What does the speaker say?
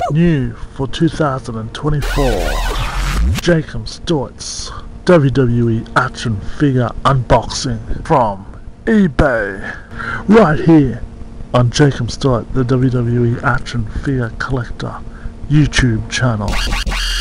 New for 2024, Jacob Stewart's WWE action figure unboxing from eBay, right here on Jacob Stewart, the WWE action figure collector YouTube channel.